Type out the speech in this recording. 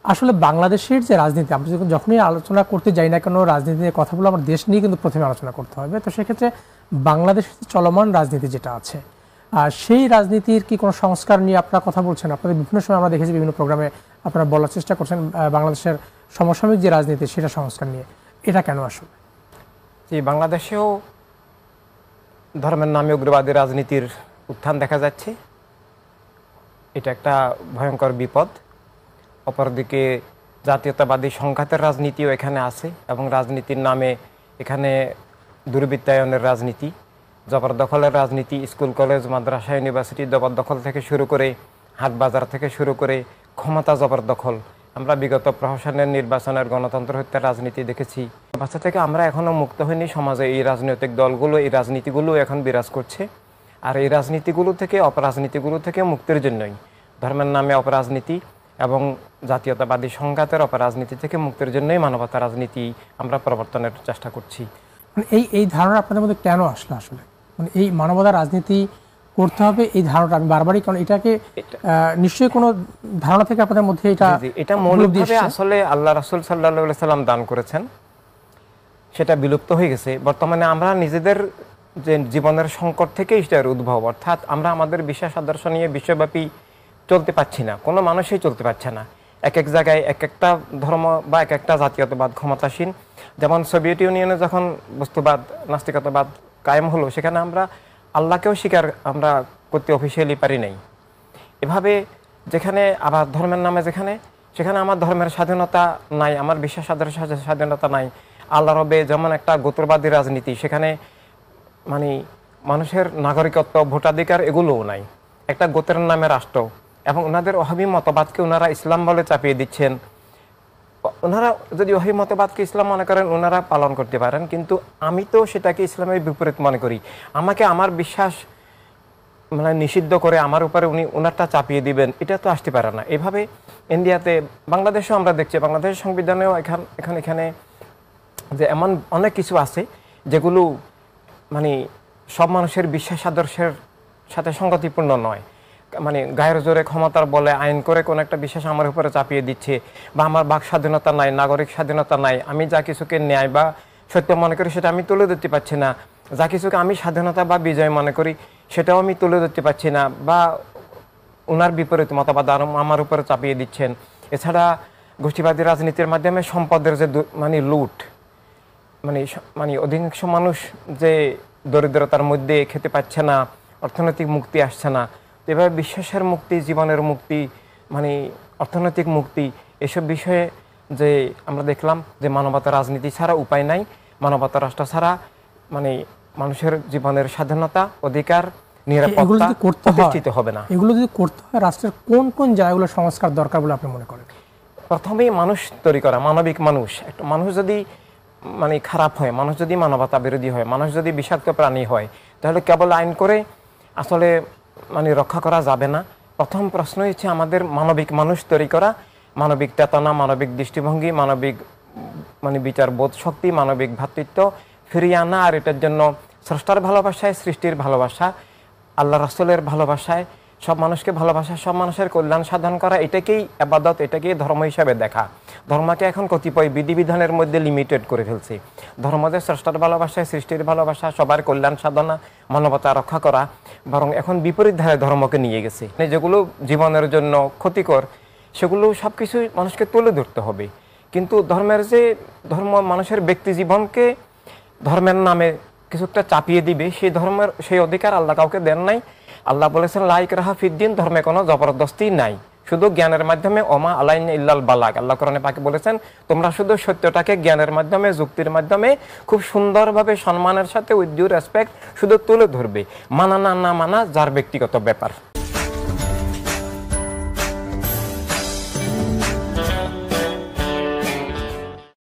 আসলে বাংলাদেশের যে রাজনীতি, আমরা যখনই আলোচনা করতে যাই না কেন রাজনীতি নিয়ে কথা বলে আমার দেশ নিয়ে কিন্তু প্রথমে আলোচনা করতে হবে। তো সেক্ষেত্রে বাংলাদেশের চলমান রাজনীতি যেটা আছে, সেই রাজনীতির কি কোনো সংস্কার নিয়ে আপনারা কথা বলছেন? আপনাদের বিভিন্ন সময় আমরা দেখেছি বিভিন্ন প্রোগ্রামে আপনারা বলার চেষ্টা করছেন বাংলাদেশের সমসাময়িক যে রাজনীতি সেটা সংস্কার নিয়ে। এটা কেন আসলে? জি, বাংলাদেশেও ধর্মের নামে উগ্রবাদী রাজনীতির উত্থান দেখা যাচ্ছে। এটা একটা ভয়ঙ্কর বিপদ। অপরদিকে জাতীয়তাবাদী সংঘাতের রাজনীতিও এখানে আছে এবং রাজনীতির নামে এখানে দুর্বৃত্তায়নের রাজনীতি, জবরদখলের রাজনীতি, স্কুল কলেজ মাদ্রাসা ইউনিভার্সিটি জবরদখল থেকে শুরু করে হাট বাজার থেকে শুরু করে ক্ষমতা জবরদখল। আমরা বিগত প্রহসনের নির্বাচনের গণতন্ত্র হত্যার রাজনীতি দেখেছি। বাচ্চা থেকে আমরা এখনও মুক্ত হইনি। সমাজে এই রাজনৈতিক দলগুলো, এই রাজনীতিগুলো এখন বিরাজ করছে। আর এই রাজনীতিগুলো থেকে, অপরাজনীতিগুলো থেকে মুক্তির জন্যই ধর্মের নামে অপরাজনীতি এবং জাতীয়তাবাদী সংঘাতের অপরাজনীতি থেকে মুক্তির জন্যই মানবতা রাজনীতি আমরা প্রবর্তনের চেষ্টা করছি। এই ধারণা আপনাদের মধ্যে কেন আসলো আসলে? এই মানবতা রাজনীতি করতে হবে এই ধারণাটা আমি বারবারই, কারণ এটাকে নিশ্চয়ই কোনো ধারণা থেকে আপনাদের মধ্যে এটা মৌলিকভাবে আসলে আল্লাহ রাসূল সাল্লাল্লাহু আলাইহি সাল্লাম দান করেছেন, সেটা বিলুপ্ত হয়ে গেছে। বর্তমানে আমরা নিজেদের যে জীবনের সংকট থেকে এটার উদ্ভব, অর্থাৎ আমরা আমাদের বিশ্বাস আদর্শ নিয়ে বিশ্বব্যাপী চলতে পারছি না, কোনো মানুষই চলতে পারছে না। এক এক জায়গায় এক একটা ধর্ম বা এক একটা জাতীয়তাবাদ ক্ষমতাসীন। যেমন সোভিয়েত ইউনিয়নে যখন বস্তুবাদ, নাস্তিকতাবাদ কায়েম হলো, সেখানে আমরা আল্লাহকেও স্বীকার আমরা করতে অফিসিয়ালি পারি নাই। এভাবে যেখানে আবার ধর্মের নামে সেখানে আমার ধর্মের স্বাধীনতা নাই, আমার বিশ্বাস আদর্শ স্বাধীনতা নাই। আল্লাহ রবে যেমন একটা গোত্রবাদী রাজনীতি, সেখানে মানে মানুষের নাগরিকত্ব, ভোটাধিকার এগুলোও নাই। একটা গোত্রের নামে রাষ্ট্র এবং ওনাদের ওহাবি মতবাদকে ওনারা ইসলাম বলে চাপিয়ে দিচ্ছেন। ওনারা যদি ওহাবি মতবাদকে ইসলাম মনে করেন, ওনারা পালন করতে পারেন, কিন্তু আমি তো সেটাকে ইসলামের বিপরীত মনে করি। আমাকে আমার বিশ্বাস মানে নিষিদ্ধ করে আমার উপরে উনি ওনারটা চাপিয়ে দিবেন, এটা তো আসতে পারে না। এভাবে ইন্ডিয়াতে, বাংলাদেশেও আমরা দেখছি, বাংলাদেশের সংবিধানেও এখানে যে এমন অনেক কিছু আছে যেগুলো মানে সব মানুষের বিশ্বাস আদর্শের সাথে সঙ্গতিপূর্ণ নয়। মানে গায়ের জোরে ক্ষমতার বলে আইন করে কোনো একটা বিশ্বাস আমার উপরে চাপিয়ে দিচ্ছে, বা আমার বাক স্বাধীনতা নাই, নাগরিক স্বাধীনতা নাই। আমি যা কিছুকে ন্যায় বা সত্য মনে করি সেটা আমি তুলে ধরতে পারছি না, যা কিছুকে আমি স্বাধীনতা বা বিজয় মনে করি সেটাও আমি তুলে ধরতে পারছি না, বা ওনার বিপরীত মতবাদ আমার উপরে চাপিয়ে দিচ্ছেন। এছাড়া গোষ্ঠীবাদী রাজনীতির মাধ্যমে সম্পদের যে মানে লুট, মানে অধিকাংশ মানুষ যে দরিদ্রতার মধ্যে খেতে পাচ্ছে না, অর্থনৈতিক মুক্তি আসছে না। এভাবে বিশ্বাসের মুক্তি, জীবনের মুক্তি, মানে অর্থনৈতিক মুক্তি, এসব বিষয়ে যে আমরা দেখলাম যে মানবতা রাজনীতি ছাড়া উপায় নাই, মানবতা রাষ্ট্র ছাড়া মানে মানুষের জীবনের স্বাধীনতা, অধিকার, নিরাপত্তা প্রতিষ্ঠিত হবে না। এগুলো যদি করতে হয়, রাষ্ট্রের কোন কোন জায়গাগুলো সংস্কার দরকার বলে আপনি মনে করেন? প্রথমেই মানুষ তৈরি করা, মানবিক মানুষ। একটা মানুষ যদি মানে খারাপ হয়, মানুষ যদি মানবতা বিরোধী হয়, মানুষ যদি বিষাক্ত প্রাণী হয়, তাহলে কেবল আইন করে আসলে মানে রক্ষা করা যাবে না। প্রথম প্রশ্ন হচ্ছে আমাদের মানবিক মানুষ তৈরি করা, মানবিক চেতনা, মানবিক দৃষ্টিভঙ্গি, মানবিক মানে বিচার বোধ শক্তি, মানবিক ভ্রাতৃত্ব ফিরিয়ে আনা। আর এটার জন্য স্রষ্টার ভালোবাসায়, সৃষ্টির ভালোবাসা, আল্লাহ রাসূলের ভালোবাসায়, সব মানুষকে ভালোবাসা, সব মানুষের কল্যাণ সাধন করা, এটাকেই ইবাদত, এটাকেই ধর্ম হিসাবে দেখা। ধর্মকে এখন কতিপয় বিধিবিধানের মধ্যে লিমিটেড করে ফেলছে। ধর্ম যে স্রষ্টার ভালোবাসায়, সৃষ্টির ভালোবাসা, সবার কল্যাণ সাধনা, মানবতা রক্ষা করা, বরং এখন বিপরীত ধারে ধর্মকে নিয়ে গেছে। যেগুলো জীবনের জন্য ক্ষতিকর সেগুলো সব কিছুই মানুষকে তুলে ধরতে হবে। কিন্তু ধর্মের যে ধর্ম মানুষের ব্যক্তি জীবনকে ধর্মের নামে কিছুটা চাপিয়ে দিবে, সেই অধিকার আল্লাহ কাউকে দেন নাই। আল্লাহ বলেছেন লা ইকরাহা ফিদ্দিন, ধর্মে কোনো জবরদস্তি নাই, শুধু জ্ঞানের মাধ্যমে, ওমা আলাইনা ইল্লাল বালাগ। আল্লাহ কোরআনে পাকে বলেছেন তোমরা শুধু সত্যটাকে জ্ঞানের মাধ্যমে, যুক্তির মাধ্যমে খুব সুন্দরভাবে সম্মানের সাথে উইথ ডিউ রেসপেক্ট শুধু তুলে ধরবে, মানা না মানা যার ব্যক্তিগত ব্যাপার।